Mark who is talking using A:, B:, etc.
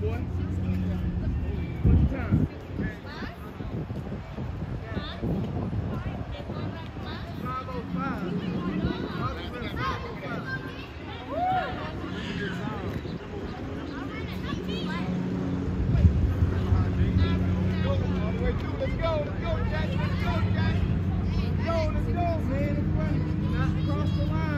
A: boy. What's the time? 5:05. Let's go, Jack. Let's go, man. Let's run. Not cross the line.